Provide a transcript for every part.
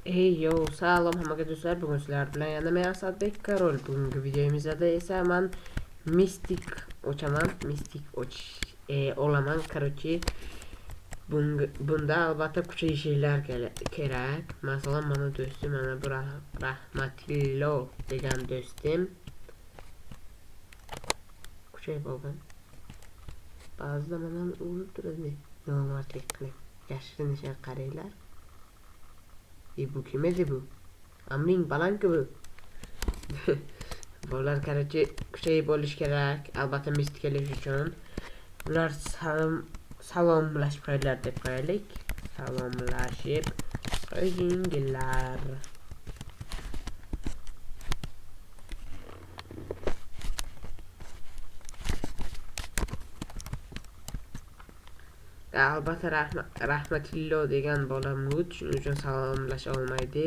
Hey yo, sağlam hammaga do'stlar, bugun sizlar bilan yana men Asadbek Karol. Bugungi videomizda esa men mistik o'chaman, olaman. Короче, bunda albatta kuchayishlar kerak. Masalan, mana do'stim, mana bu Rahmatillo degan do'stim kuchayib olgan. Ba'zida mana urib turadi. Yolg'onchilik qilib, yashirinishga qaranglar. Bu kim edi bu? Amring balanki bu. Bular karachi kuchayib bo'lish kerak. Albatta mistikalish uchun. Bular salomlashib qo'ydilar deb qo'yaylik. Salomlashib qo'yinglar. Albatta Rahmatillo degan bola mut, shuning uchun salomlasha olmaydi.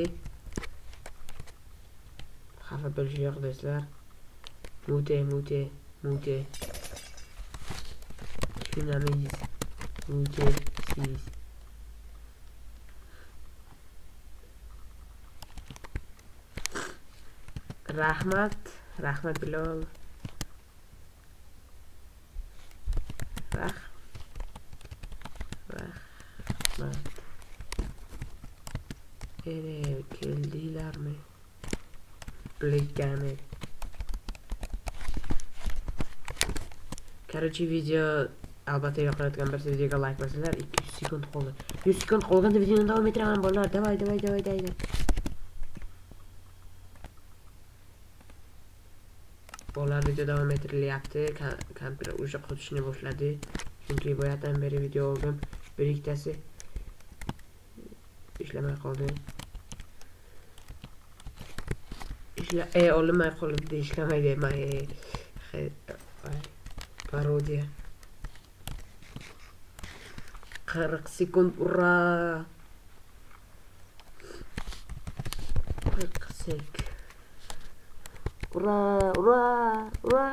Xafa bo'lish yo'q do'stlar. Mute. Tushunamiz. Mute siz. Rahmat Bilol. Keldilarmi? Bilgani. Короче, video albatta yoqayotgan bir videoga like bosinglar. 200 sekund qoldi. 100 sekund qolganda videoni davom ettiraman bolalar. Davay. Bolalar video davom ettirilyapti. Kompyuter o'sha qotishni boshladi. Chunki boyadan beri video oldim. Bir ikkitasi ishlamay qoldi. Olimay qoldi, ishlamaydi. Parodiya. 40 sekund, ura. 40 sek. Ura.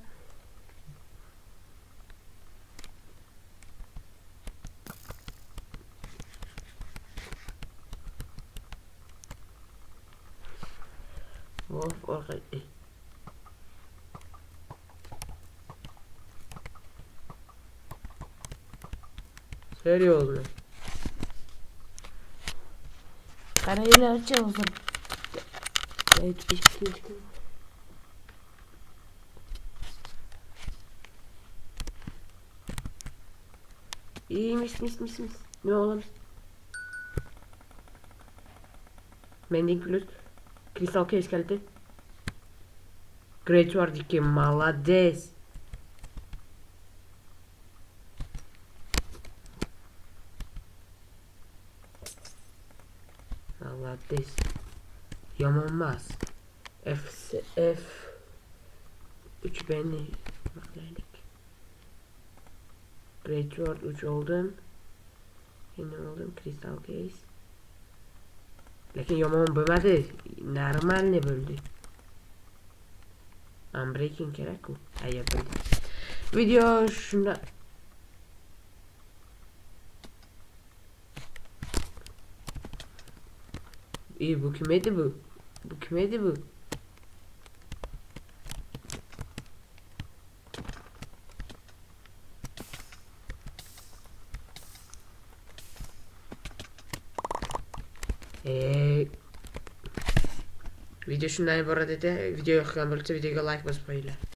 Okay. Seri oldu. Karayla çalışın. Evet, işte. İyi mis. Ne oğlum? Mending plus. Crystal case geldi. Great var ki malades. Malades. Yamanmaz. F 3 beni baklaydık. Great Sword 3 oldum. Yine oldum Crystal Case. Lakin yomon bo'lmadi. Normal ne bo'ldi? Unbreaking kerak ku. Hayır bo'ldi. Video shunda. Bu kim edi bu? Video shundan iborat edi. Video yoqgan bo'lsa videoga like bosib qo'yinglar.